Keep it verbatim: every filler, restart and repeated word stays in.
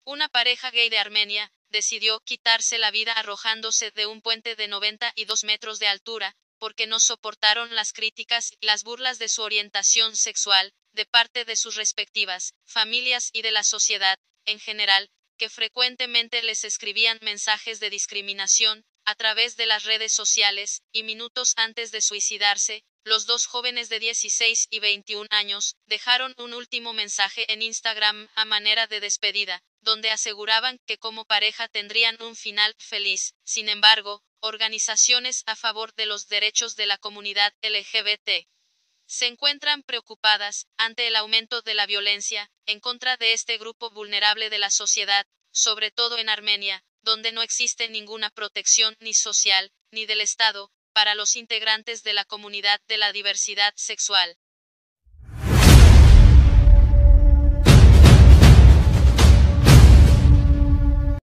Una pareja gay de Armenia decidió quitarse la vida arrojándose de un puente de noventa y dos metros de altura, porque no soportaron las críticas y las burlas de su orientación sexual, de parte de sus respectivas familias y de la sociedad, en general, que frecuentemente les escribían mensajes de discriminación, a través de las redes sociales, y minutos antes de suicidarse, los dos jóvenes de dieciséis y veintiún años dejaron un último mensaje en Instagram a manera de despedida, donde aseguraban que como pareja tendrían un final feliz. Sin embargo, organizaciones a favor de los derechos de la comunidad L G B T se encuentran preocupadas ante el aumento de la violencia en contra de este grupo vulnerable de la sociedad, sobre todo en Armenia, donde no existe ninguna protección ni social, ni del Estado, para los integrantes de la comunidad de la diversidad sexual.